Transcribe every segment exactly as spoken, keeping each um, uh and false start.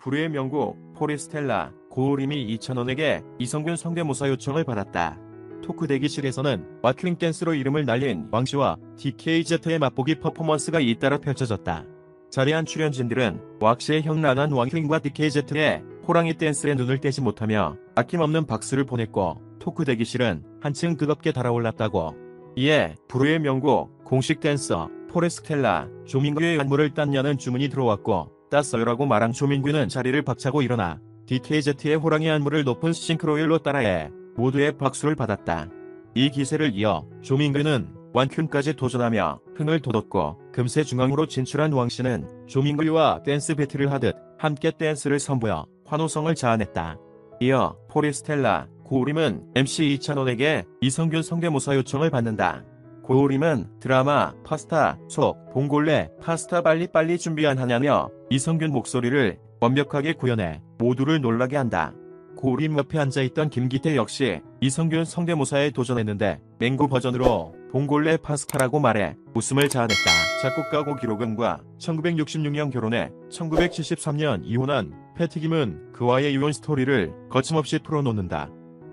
불후의 명곡 포레스텔라 고우림이 이찬원에게 이성균 성대모사 요청을 받았다. 토크 대기실에서는 왁킹 댄스로 이름을 날린 왕씨와 디케이제트의 맛보기 퍼포먼스가 잇따라 펼쳐졌다. 자리한 출연진들은 왁씨의 형 나난 왁킹과 디케이제트의 호랑이 댄스에 눈을 떼지 못하며 아낌없는 박수를 보냈고, 토크 대기실은 한층 뜨겁게 달아올랐다고. 이에 불후의 명곡 공식 댄서 포레스텔라 조민규의 안무를 땄냐는 주문이 들어왔고, 땄어요라고 말한 조민규는 자리를 박차고 일어나 디케이제트의 호랑이 안무를 높은 싱크로율로 따라해 모두의 박수를 받았다. 이 기세를 이어 조민규는 완퀸까지 도전하며 흥을 돋웠고, 금세 중앙으로 진출한 왕씨는 조민규와 댄스 배틀을 하듯 함께 댄스를 선보여 환호성을 자아냈다. 이어 포레스텔라 고우림은 엠씨 이찬원에게 이성균 성대모사 요청을 받는다. 고우림은 드라마 파스타 속 봉골레 파스타 빨리빨리 준비 안 하냐며 이성균 목소리를 완벽하게 구현해 모두를 놀라게 한다. 고우림 옆에 앉아있던 김기태 역시 이성균 성대모사에 도전했는데 맹구 버전으로 봉골레 파스타라고 말해 웃음을 자아냈다. 작곡가 고기록은과 천구백육십육 년 결혼해 천구백칠십삼 년 이혼한 패티김은 그와의 이혼 스토리를 거침없이 풀어놓는다.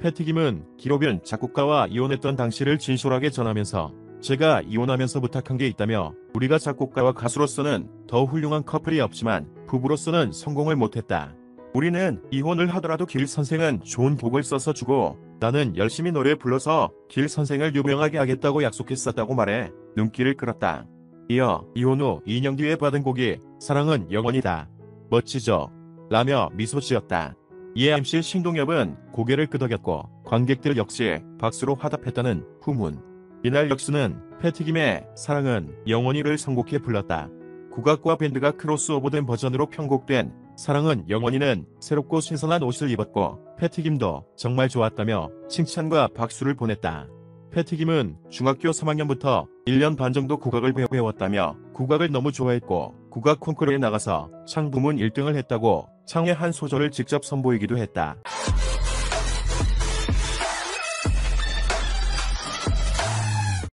패티김은 기록은 작곡가와 이혼했던 당시를 진솔하게 전하면서 제가 이혼하면서 부탁한 게 있다며 우리가 작곡가와 가수로서는 더 훌륭한 커플이 없지만 부부로서는 성공을 못했다. 우리는 이혼을 하더라도 길 선생은 좋은 곡을 써서 주고 나는 열심히 노래 불러서 길 선생을 유명하게 하겠다고 약속했었다고 말해 눈길을 끌었다. 이어 이혼 후 이 년 뒤에 받은 곡이 사랑은 영원이다. 멋지죠? 라며 미소 지었다. 이에 엠씨 신동엽은 고개를 끄덕였고 관객들 역시 박수로 화답했다는 후문. 이날 역수는 패티김의 사랑은 영원히를 선곡해 불렀다. 국악과 밴드가 크로스오버된 버전으로 편곡된 사랑은 영원히는 새롭고 신선한 옷을 입었고 패티김도 정말 좋았다며 칭찬과 박수를 보냈다. 패티김은 중학교 삼 학년부터 일 년 반 정도 국악을 배웠다며 국악을 너무 좋아했고 국악 콩쿠르에 나가서 창 부문 일 등을 했다고 창의 한 소절을 직접 선보이기도 했다.